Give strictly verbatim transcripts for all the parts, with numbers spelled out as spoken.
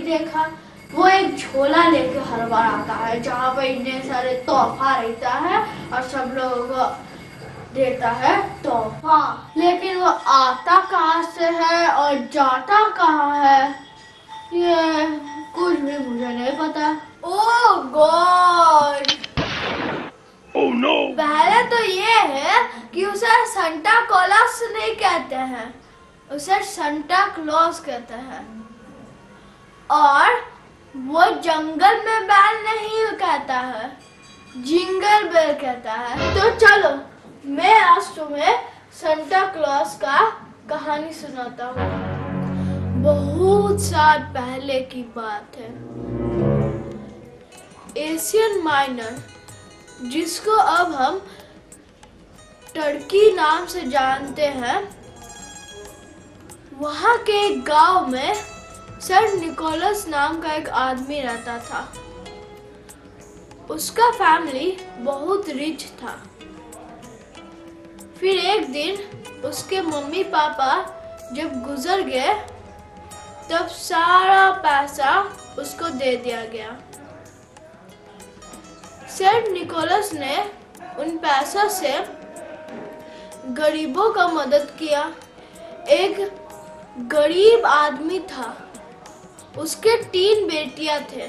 देखा, वो एक झोला लेके हर बार आता है जहाँ पे इतने सारे तोहफा रहता है और सब लोगों को देता है तोहफा। लेकिन वो आता कहाँ से है और जाता कहाँ है ये कुछ भी मुझे नहीं पता। Oh God! Oh no! पहले तो ये है कि उसे सांता क्लॉस नहीं कहते हैं, उसे सांता क्लॉस कहते हैं। और वो जंगल में बैल नहीं कहता है, जिंगल बेल कहता है। तो चलो मैं आज तुम्हें सांता क्लॉस का कहानी सुनाता हूँ। बहुत साल पहले की बात है। एशियन माइनर, जिसको अब हम टर्की नाम से जानते हैं, वहाँ के एक गांव में सर निकोलस नाम का एक आदमी रहता था। उसका फैमिली बहुत रिच था। फिर एक दिन उसके मम्मी पापा जब गुजर गए तब सारा पैसा उसको दे दिया गया। सर निकोलस ने उन पैसों से गरीबों का मदद किया। एक गरीब आदमी था, उसके तीन बेटियां थे।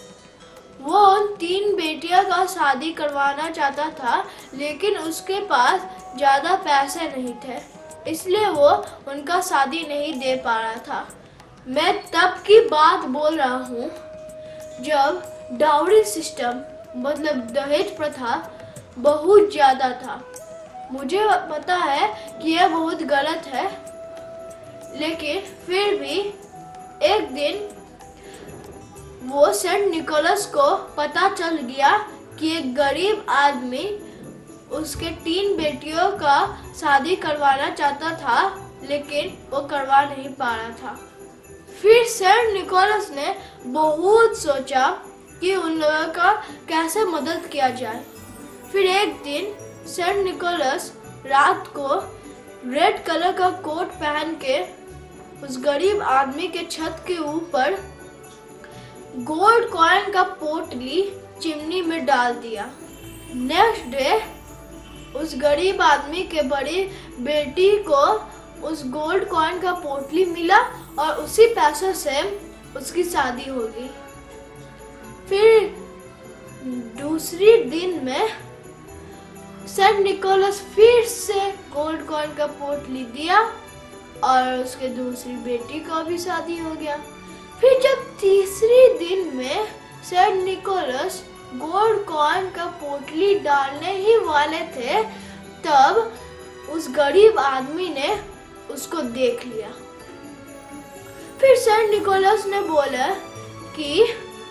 वो उन तीन बेटियों का शादी करवाना चाहता था, लेकिन उसके पास ज़्यादा पैसे नहीं थे, इसलिए वो उनका शादी नहीं दे पा रहा था। मैं तब की बात बोल रहा हूँ जब डाउरी सिस्टम मतलब दहेज प्रथा बहुत ज़्यादा था। मुझे पता है कि यह बहुत गलत है, लेकिन फिर भी एक दिन वो सेंट निकोलस को पता चल गया कि एक गरीब आदमी उसके तीन बेटियों का शादी करवाना चाहता था, लेकिन वो करवा नहीं पा रहा था। फिर सेंट निकोलस ने बहुत सोचा कि उन लोगों का कैसे मदद किया जाए। फिर एक दिन सेंट निकोलस रात को रेड कलर का कोट पहन के उस गरीब आदमी के छत के ऊपर गोल्ड कॉइन का पोटली चिमनी में डाल दिया। नेक्स्ट डे उस गरीब आदमी के बड़ी बेटी को उस गोल्ड कॉइन का पोटली मिला और उसी पैसों से उसकी शादी होगी। फिर दूसरी दिन में सेंट निकोलस फिर से गोल्ड कॉइन का पोटली दिया और उसके दूसरी बेटी का भी शादी हो गया। फिर जब तीसरी दिन में सेंट निकोलस गोल्ड कॉइन का पोटली डालने ही वाले थे, तब उस गरीब आदमी ने उसको देख लिया। फिर सेंट निकोलस ने बोला कि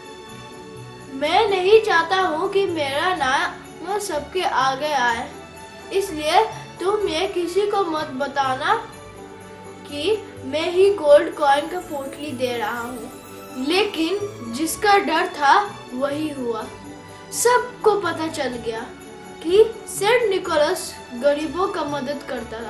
मैं नहीं चाहता हूँ कि मेरा नाम सबके आगे आए, इसलिए तुम ये किसी को मत बताना कि मैं ही गोल्ड कॉइन का पोटली दे रहा हूँ। लेकिन जिसका डर था वही हुआ। सबको पता चल गया कि सेंट निकोलस गरीबों का मदद करता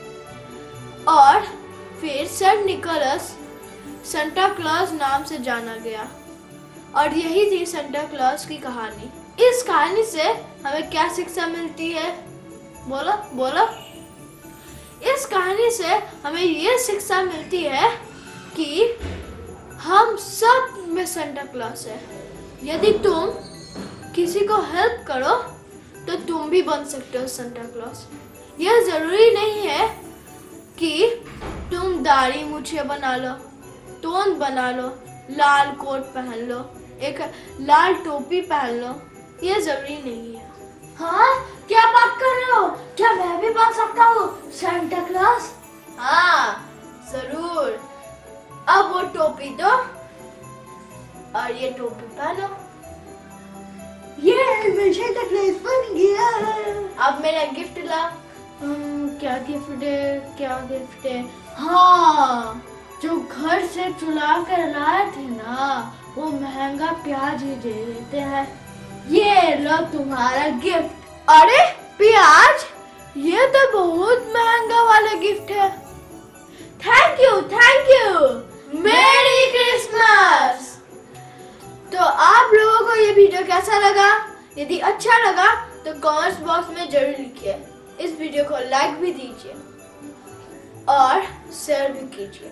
रहा और फिर सेंट निकोलस सांता क्लॉस नाम से जाना गया। और यही थी सांता क्लॉस की कहानी। इस कहानी से हमें क्या शिक्षा मिलती है? बोलो बोलो। इस कहानी से हमें ये शिक्षा मिलती है कि हम सब में सांता क्लॉस है। यदि तुम किसी को हेल्प करो तो तुम भी बन सकते हो सांता क्लॉस। यह जरूरी नहीं है कि तुम दाढ़ी मूछें बना लो, तोंद बना लो, लाल कोट पहन लो, एक लाल टोपी पहन लो, ये जरूरी नहीं है। हाँ, क्या बात कर रहे हो? क्या मैं भी बन सकता हूँ सांता क्लॉस? हाँ जरूर। अब वो टोपी दो और ये टोपी पहनो। ये मैं सांता क्लॉस बन गया। अब मेरा गिफ्ट ला। क्या गिफ्ट है? क्या गिफ्ट है? हाँ, जो घर से चुरा कर लाए थे ना, वो महंगा प्याज ही दे देते हैं। ये लो तुम्हारा गिफ्ट। अरे प्याज, ये तो बहुत महंगा वाला गिफ्ट है। Thank you thank you. Merry Christmas. कैसा लगा? यदि अच्छा लगा तो कमेंट्स बॉक्स में जरूर लिखिए। इस वीडियो को लाइक भी दीजिए और शेयर भी कीजिए।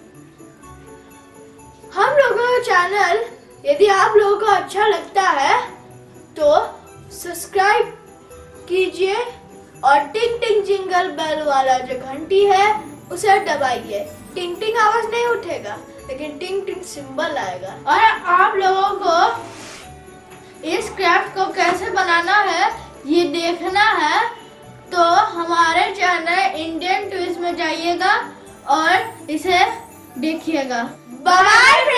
हम लोगों का चैनल यदि आप लोगों को अच्छा लगता है तो सब्सक्राइब कीजिए और टिंग टिंग जिंगल बेल वाला जो घंटी है उसे दबाइए। टिंग टिंग आवाज नहीं उठेगा लेकिन टिंग टिंग सिंबल आएगा। और आप लोगों को इस क्राफ्ट को कैसे बनाना है ये देखना है तो हमारे चैनल इंडियन ट्विस्ट में जाइएगा और इसे देखिएगा। बाय।